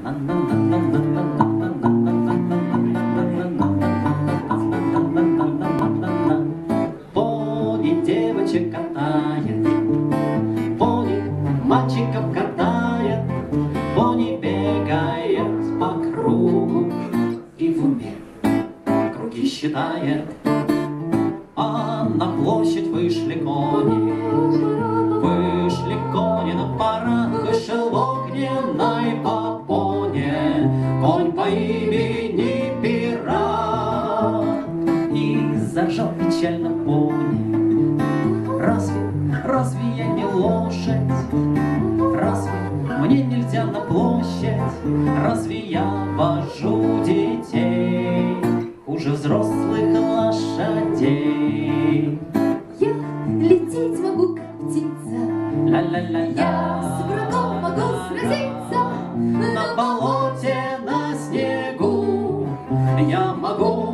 Пони девочек катает, пони мальчиков катает, пони бегает по кругу и в уме круги считает. А на площадь вышли кони, на парах, вышел в огненной попоне конь по имени Пират. И заржал печально пони: разве я не лошадь? Разве мне нельзя на площадь? Разве я вожу детей хуже взрослых лошадей? Я лететь могу, как птица, я с врагом могу сразиться на болоте, на снегу. Я могу.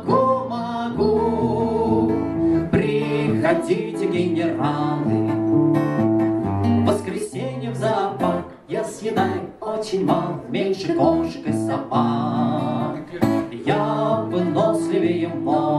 Приходите, генералы, в воскресенье в зоопарк. Я съедаю очень мало, меньше кошек и собак. Я выносливее